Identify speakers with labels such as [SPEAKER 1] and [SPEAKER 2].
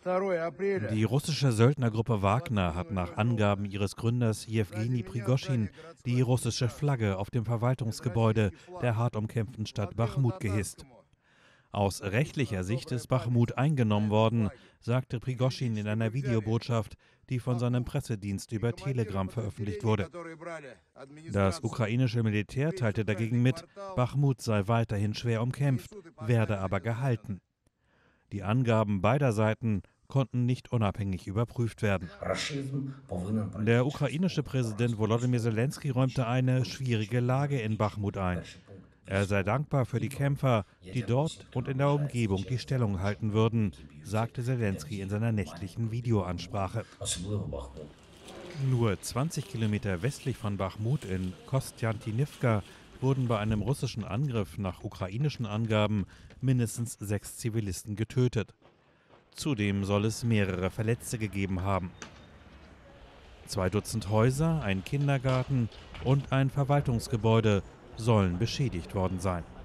[SPEAKER 1] Die russische Söldnergruppe Wagner hat nach Angaben ihres Gründers Jewgeni Prigoschin die russische Flagge auf dem Verwaltungsgebäude der hart umkämpften Stadt Bachmut gehisst. Aus rechtlicher Sicht ist Bachmut eingenommen worden, sagte Prigoschin in einer Videobotschaft, die von seinem Pressedienst über Telegram veröffentlicht wurde. Das ukrainische Militär teilte dagegen mit, Bachmut sei weiterhin schwer umkämpft, werde aber gehalten. Die Angaben beider Seiten konnten nicht unabhängig überprüft werden. Der ukrainische Präsident Volodymyr Zelensky räumte eine schwierige Lage in Bachmut ein. Er sei dankbar für die Kämpfer, die dort und in der Umgebung die Stellung halten würden, sagte Zelensky in seiner nächtlichen Videoansprache. Nur 20 Kilometer westlich von Bachmut in Kostjantinivka wurden bei einem russischen Angriff nach ukrainischen Angaben mindestens 6 Zivilisten getötet. Zudem soll es mehrere Verletzte gegeben haben. 2 Dutzend Häuser, ein Kindergarten und ein Verwaltungsgebäude sollen beschädigt worden sein.